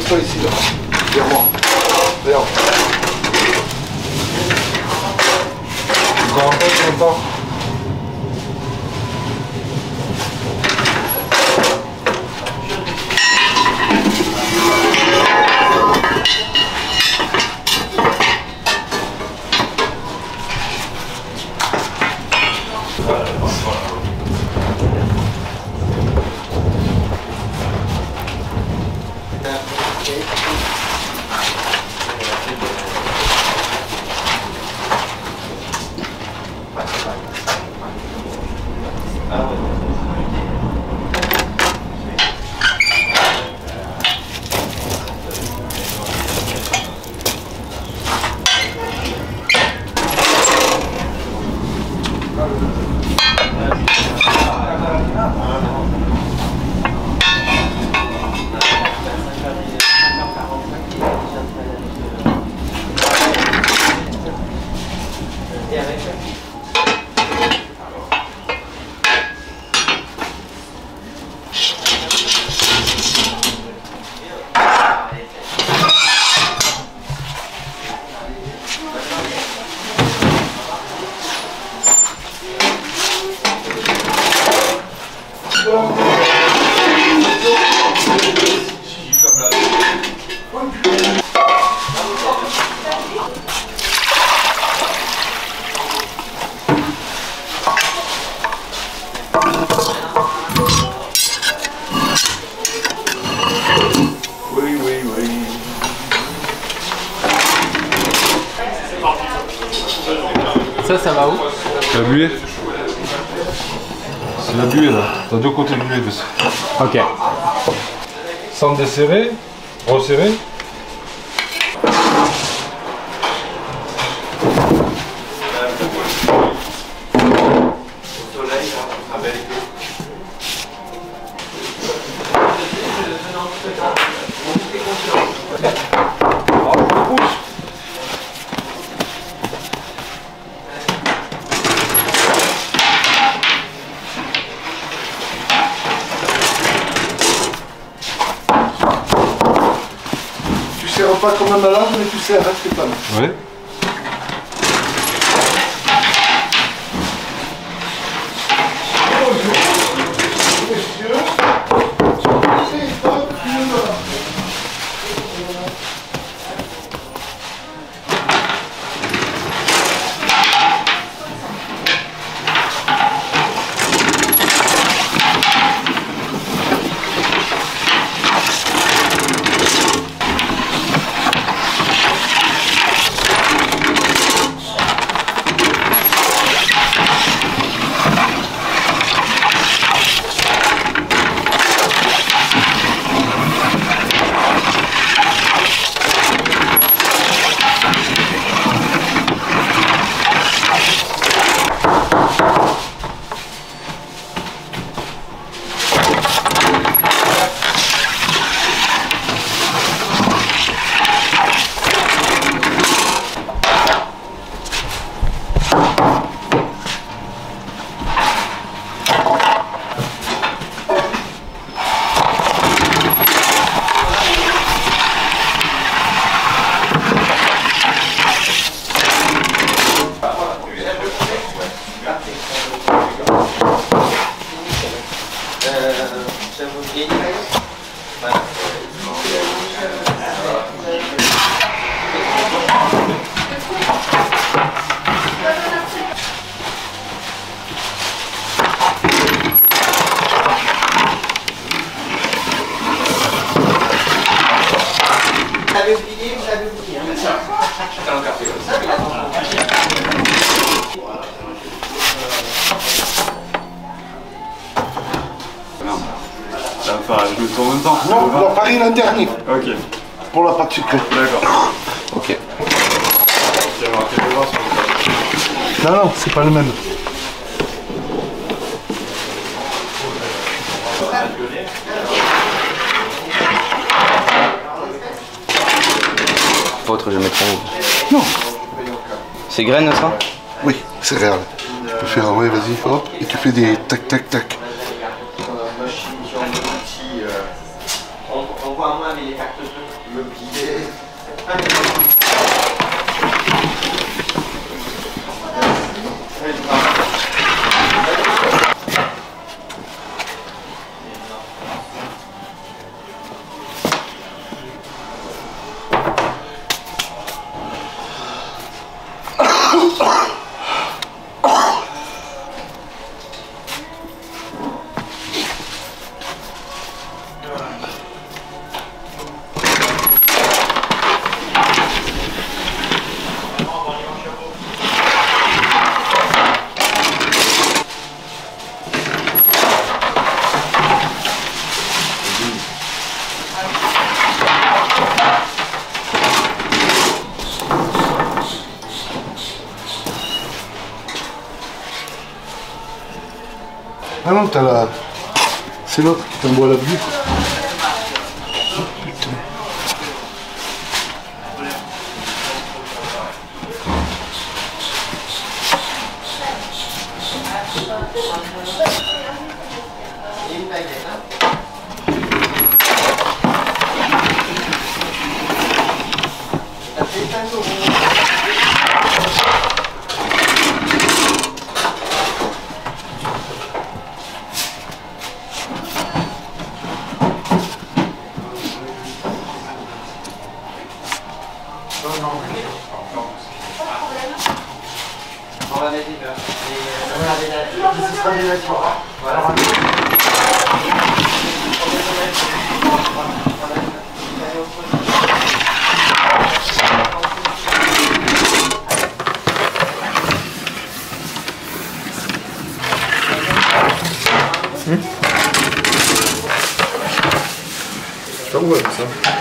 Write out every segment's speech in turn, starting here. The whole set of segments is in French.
Pose-toi ici, là. Vers moi. Vers moi. Encore un peu, longtemps. Ça va où? La buée. C'est la buée là. T'as deux côtés de buée dessus. Ok. Sans desserrer, resserrer. Tu serres pas comme un malade, mais tu serres, reste pas. Ouais. Enfin, je le tourne en même temps. Non, la farine un dernier. Ok. Pour la pâte sucrée. D'accord. Ok. Il y a marqué le bras sur le plat. Non, non, c'est pas le même. Autre, je mettrai où? Non. C'est graines ça? Oui, c'est réel. Tu peux faire, ouais, vas-y, hop, et tu fais des tac, tac, tac. On voit moins les cartes. Ah non, t'as la... C'est l'autre qui t'envoie la vue. On va mettre voilà. Ça ouais, ça.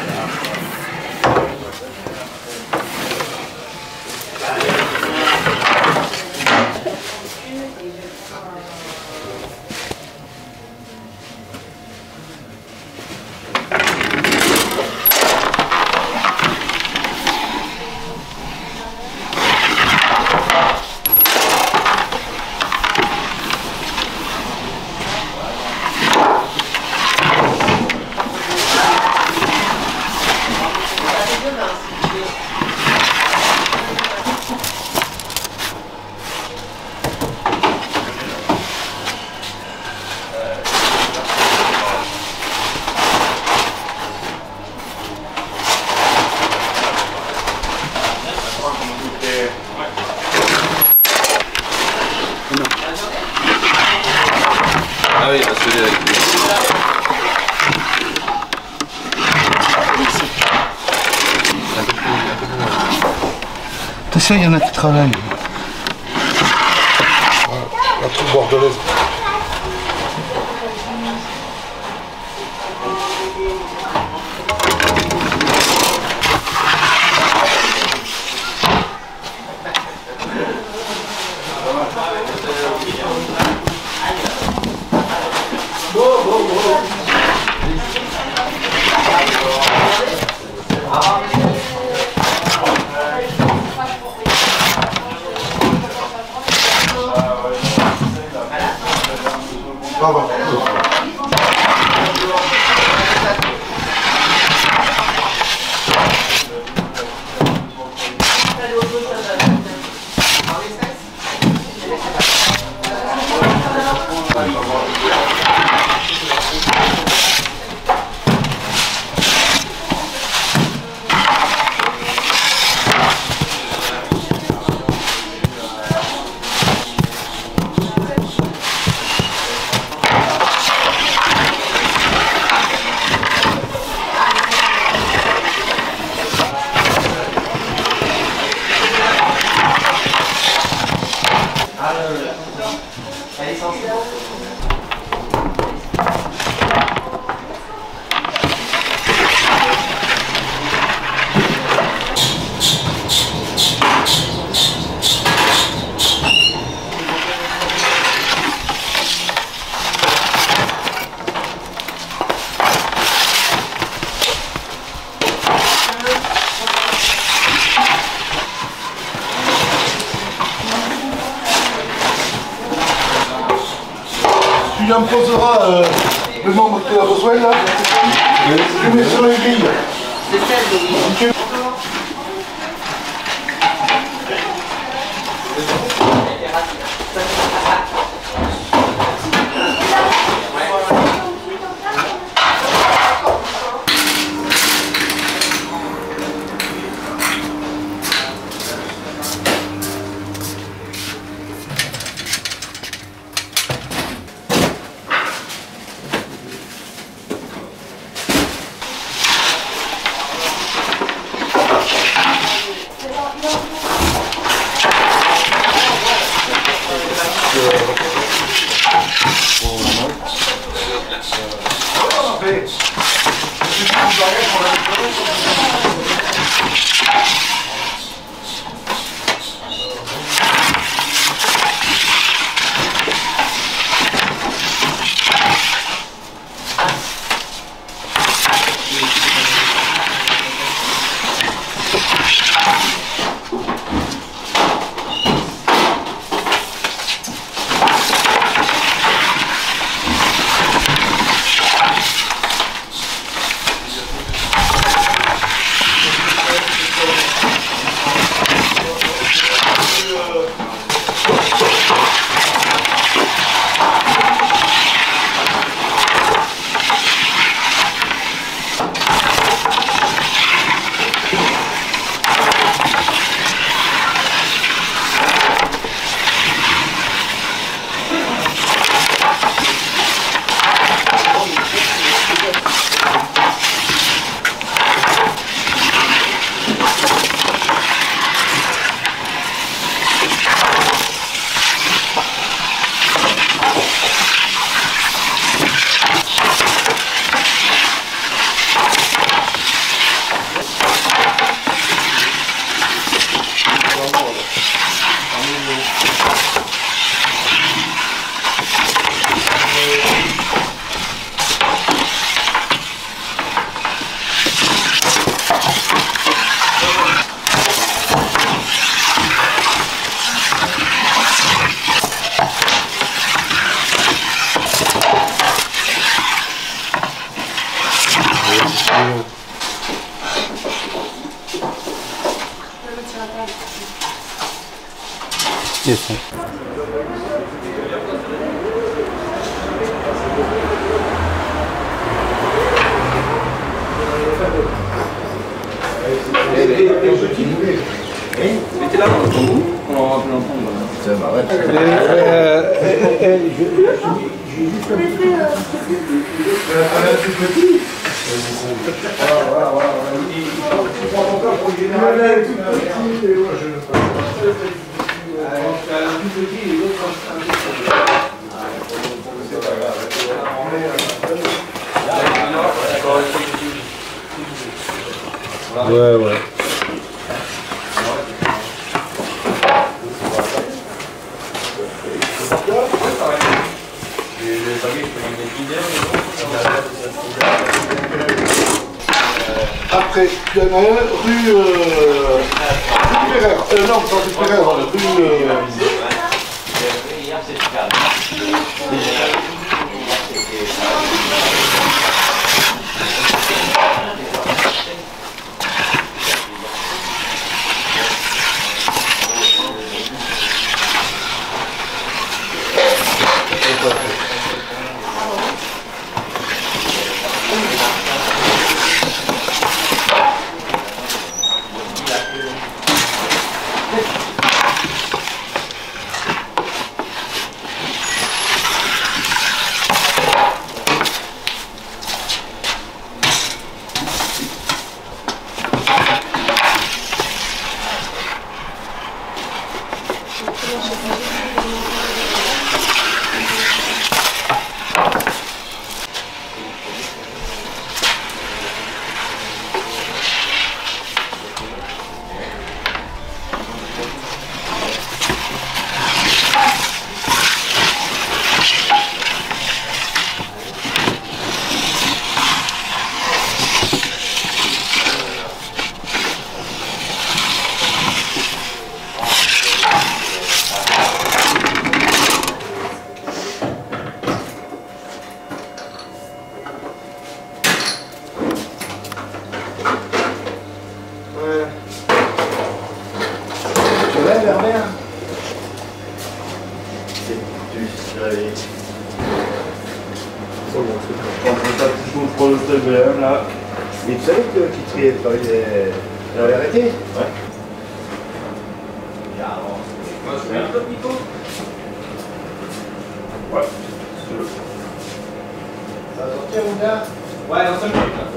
Ah oui, il va se lever avec lui. Attention, il y en a qui travaillent. La troupe bordelaise. Pardon. Tu lui imposeras le nombre que tu as besoin là. Tu mets sur les grilles. C'est celle de Yes, sir. Mettez là dans ton goût, on en rappelle l'entendre. Ouais, ouais. Après, il y en a un rue Pereire. Non, pas rue Pereire, rue... Là. Mais tu savais que il avait arrêté? Ouais. Ouais. Ça va sortir, mon gars? Ouais, dans 5 minutes. Là.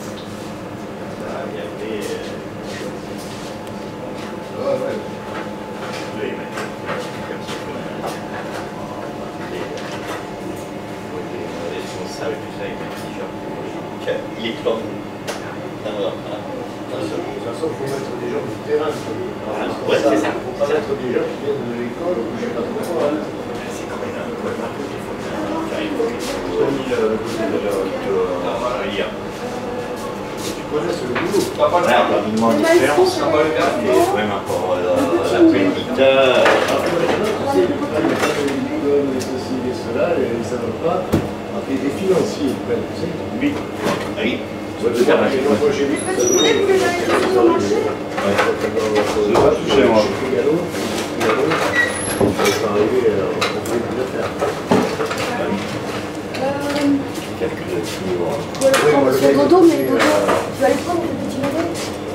Il est comme dans De toute façon, il faut mettre des gens du terrain. ouais, c'est ça. Il ne faut pas mettre des gens qui viennent de l'école ou je ne sais pas trop quoi. C'est quand même un peu qu'il faut Tu connais ce boulot. voilà, on lui demande d'expérience, il est vraiment pour la petite. Tu sais, ils prennent les diplômes, les ceci et cela, et ils ne savent pas. Et des financiers, ils prennent, tu sais. Oui. Oui. Moi, j'ai vu que ça doit pas touché, moi. Calcul de C'est Dodo, mais Dodo, tu vas aller prendre le petit bébé?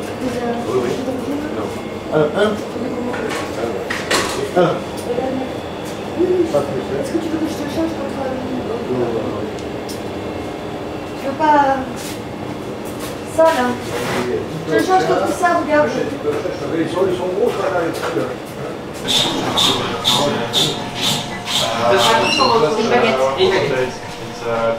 Est-ce que tu veux que je te change contre... Tu veux pas... Ça là? Je te change contre ça, regarde. Ils sont gros, ça là, les trucs. Une baguette. It's a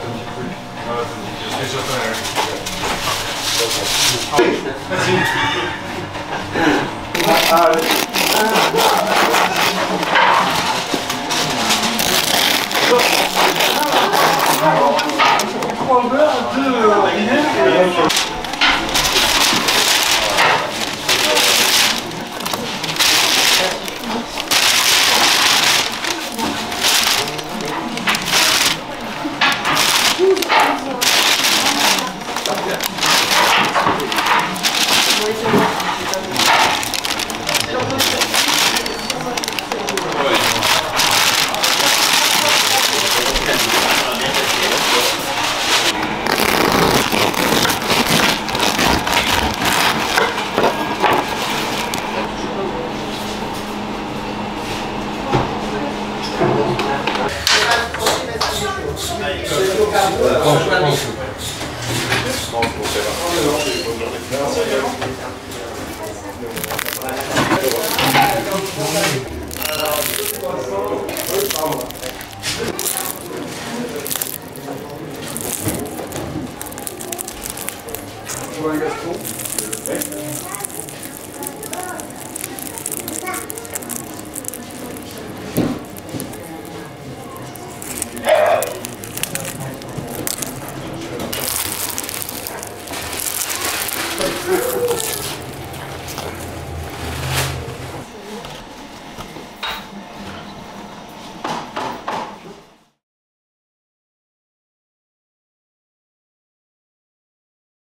23 Je Bonne journée.